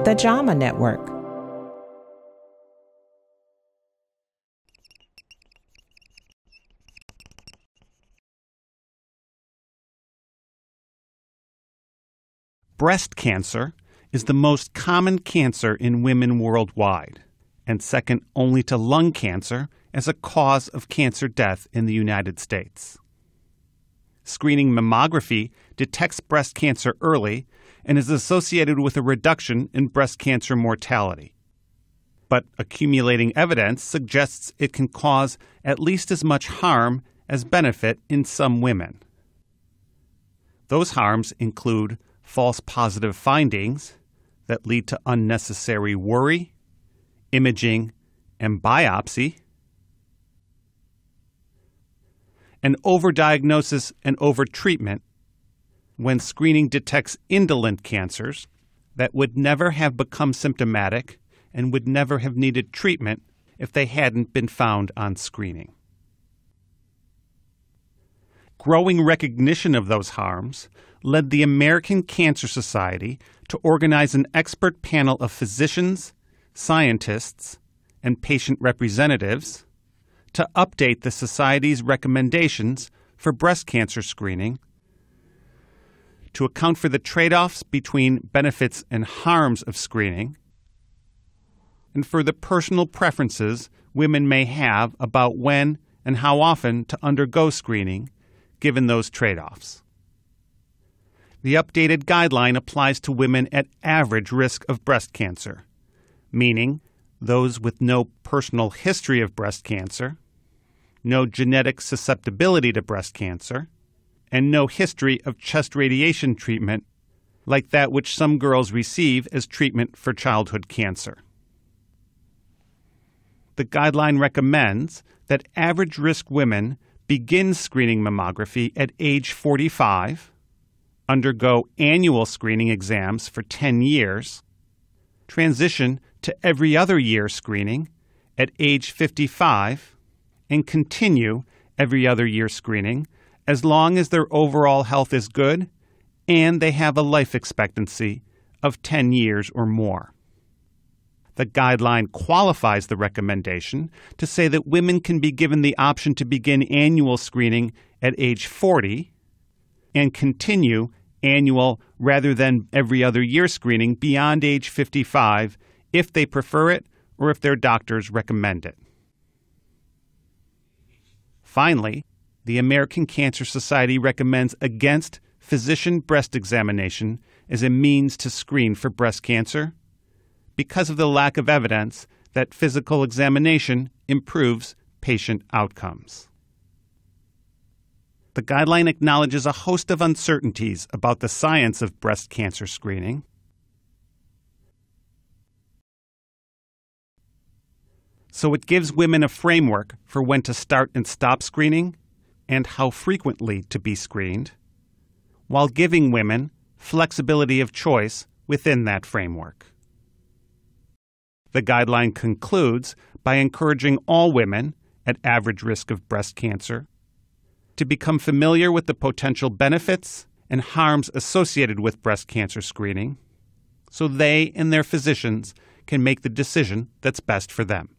the JAMA Network. Breast cancer is the most common cancer in women worldwide, and second only to lung cancer as a cause of cancer death in the United States. Screening mammography detects breast cancer early and is associated with a reduction in breast cancer mortality. But accumulating evidence suggests it can cause at least as much harm as benefit in some women. Those harms include false positive findings that lead to unnecessary worry, imaging, and biopsy, and overdiagnosis and overtreatment when screening detects indolent cancers that would never have become symptomatic and would never have needed treatment if they hadn't been found on screening. Growing recognition of those harms led the American Cancer Society to organize an expert panel of physicians, scientists, and patient representatives to update the Society's recommendations for breast cancer screening to account for the trade-offs between benefits and harms of screening and for the personal preferences women may have about when and how often to undergo screening, given those trade-offs. The updated guideline applies to women at average risk of breast cancer, meaning those with no personal history of breast cancer, no genetic susceptibility to breast cancer, and no history of chest radiation treatment like that which some girls receive as treatment for childhood cancer. The guideline recommends that average-risk women begin screening mammography at age 45, undergo annual screening exams for 10 years, transition to every other year screening at age 55, and continue every other year screening as long as their overall health is good and they have a life expectancy of 10 years or more. The guideline qualifies the recommendation to say that women can be given the option to begin annual screening at age 40 and continue annual rather than every other year screening beyond age 55 if they prefer it or if their doctors recommend it. Finally, the American Cancer Society recommends against physician breast examination as a means to screen for breast cancer because of the lack of evidence that physical examination improves patient outcomes. The guideline acknowledges a host of uncertainties about the science of breast cancer screening. So it gives women a framework for when to start and stop screening and how frequently to be screened, while giving women flexibility of choice within that framework. The guideline concludes by encouraging all women at average risk of breast cancer to become familiar with the potential benefits and harms associated with breast cancer screening so they and their physicians can make the decision that's best for them.